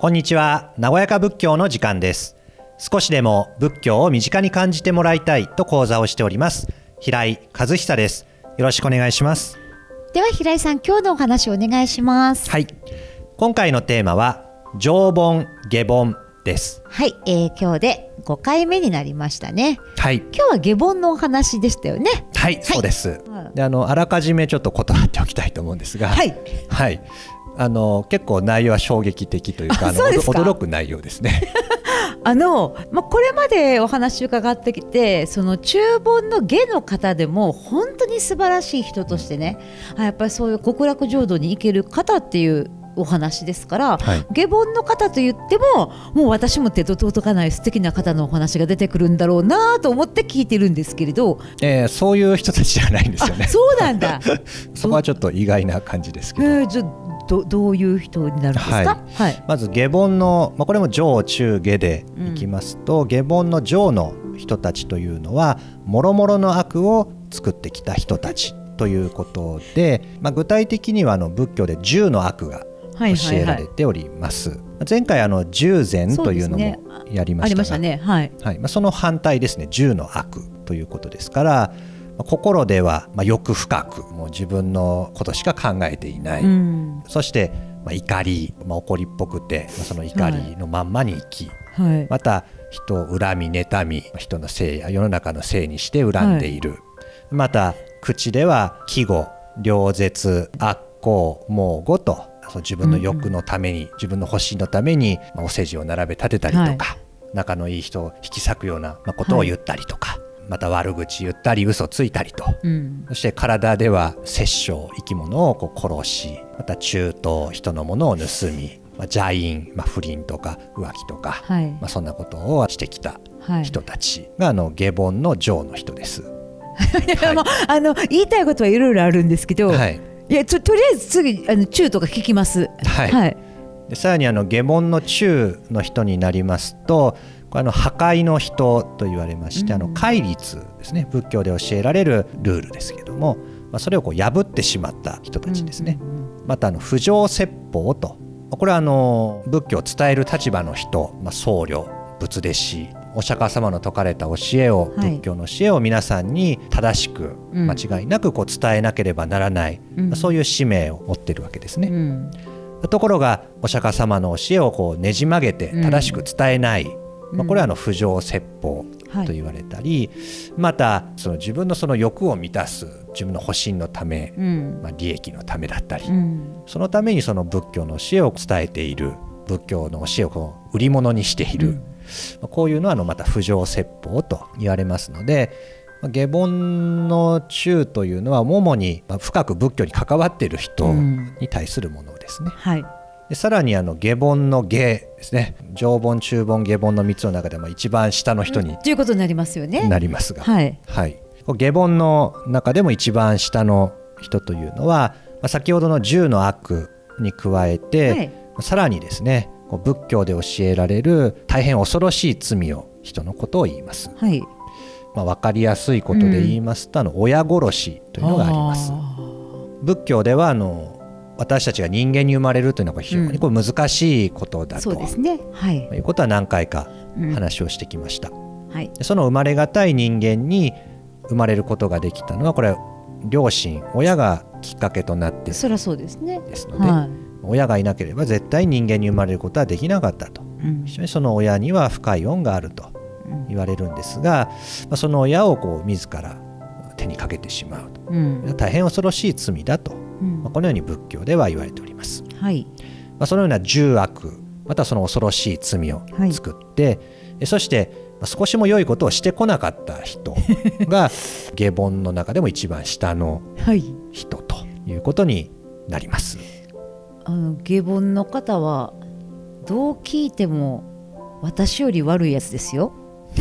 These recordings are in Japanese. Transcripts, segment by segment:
こんにちは。和やか仏教の時間です。少しでも仏教を身近に感じてもらいたいと講座をしております平井和久です。よろしくお願いします。 では平井さん、今日のお話をお願いします。 はい、今回のテーマは上品下品です。 はい、今日で5回目になりましたね。 はい、 今日は下品のお話でしたよね。 はい、そうです。であらかじめちょっと断っておきたいと思うんですが、はい、はい、結構内容は衝撃的というか、驚く内容ですね。 これまでお話伺ってきて、その中品の下の方でも本当に素晴らしい人としてね、やっぱりそういう極楽浄土に行ける方っていうお話ですから、はい、下品の方と言ってももう私も手と届かない素敵な方のお話が出てくるんだろうなと思って聞いてるんですけれど、 そういう人たちじゃないんですよね。 そうなんだ。 そこはちょっと意外な感じですけど、 どういう人になるんですか。はいはい、 まず下品の、これも上中下でいきますと、下品の上の人たちというのはもろもろの悪を作ってきた人たちということで、具体的には仏教で10の悪が教えられております。前回十善というのもやりましたが、その反対ですね、10の悪ということですから、心では欲深く、もう自分のことしか考えていない、そして怒り、怒りっぽくて、その怒りのまんまに生き、また人を恨み妬み、人のせいや世の中のせいにして恨んでいる、また口では忌語両舌悪行妄語と、自分の欲のために、自分の欲しのためにお世辞を並べ立てたりとか、仲のいい人を引き裂くようなことを言ったりとか、また悪口言ったり嘘ついたりと、そして体では殺生、生き物を殺し、また中等、人のものを盗み、邪淫、不倫とか浮気とか、そんなことをしてきた人たちが下品の上の人です。 言いたいことはいろいろあるんですけど、とりあえず次中とか聞きます。 でさらに下品の中の人になりますと、破壊の人と言われまして、戒律ですね、仏教で教えられるルールですけども、それを破ってしまった人たちですね。また不浄説法と、これは仏教を伝える立場の人、僧侶、仏弟子、お釈迦様の説かれた教えを、仏教の教えを皆さんに正しく、間違いなく伝えなければならない、そういう使命を持ってるわけですね。ところがお釈迦様の教えをねじ曲げて正しく伝えない、これは不浄説法と言われたり、また自分の欲を満たす自分の保身のため、利益のためだったり、そのために仏教の教えを伝えている、仏教の教えを売り物にしている、こういうのはまた不浄説法と言われますので、下品の中というのは主に深く仏教に関わっている人に対するものですね。でさらに下品の下ですね、上品中品下品の3つの中でも一番下の人にということになりますよね。 なりますが、下品の中でも一番下の人というのは、先ほどの10の悪に加えて、さらにですね、仏教で教えられる大変恐ろしい罪を、人のことを言います。分かりやすいことで言いますと、親殺しというのがあります。仏教では私たちが人間に生まれるというのは非常に難しいことだと、いうことは何回か話をしてきました。その生まれがたい人間に生まれることができたのは、これ両親、親がきっかけとなってですので、親がいなければ絶対人間に生まれることはできなかったと、非常にその親には深い恩があると言われるんですが、その親を自ら手にかけてしまうと、大変恐ろしい罪だと、このように仏教では言われております。そのような重悪、またその恐ろしい罪を作って、そして少しも良いことをしてこなかった人が下品の中でも一番下の人ということになります。 下品の方はどう聞いても私より悪いやつですよ。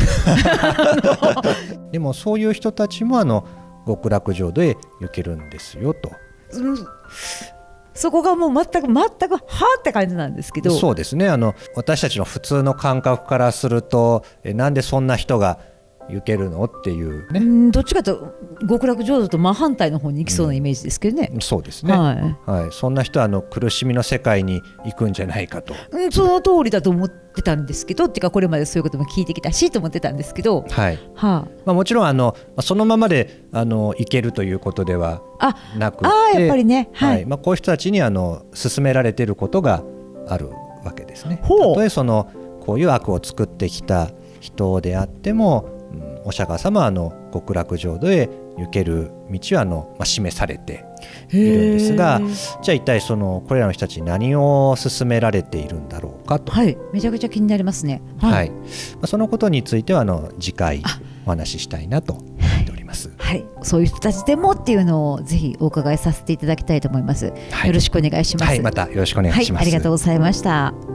でもそういう人たちも極楽浄土へ行けるんですよと、 そこがもう全くはって感じなんですけど。 そうですね、私たちの普通の感覚からすると、なんでそんな人が行けるのっていうね、 どっちかというと極楽浄土と真反対の方に行きそうなイメージですけどね。 そうですね、はい、そんな人は苦しみの世界に行くんじゃないかと、 その通りだと思ってたんですけど、っていうかこれまでそういうことも聞いてきたしと思ってたんですけど、 はいもちろんそのままで行けるということではなくて、 やっぱりね、 はいこういう人たちに勧められていることがあるわけですね。たとえこういう悪を作ってきた人であっても、お釈迦様は極楽浄土へ行ける道は示されているんですが、じゃあ一体これらの人たちに何を勧められているんだろうかと、 めちゃくちゃ気になりますね。 そのことについては次回お話ししたいなと思っております。 そういう人たちでもっていうのをぜひお伺いさせていただきたいと思います。よろしくお願いします。 またよろしくお願いします。 ありがとうございました。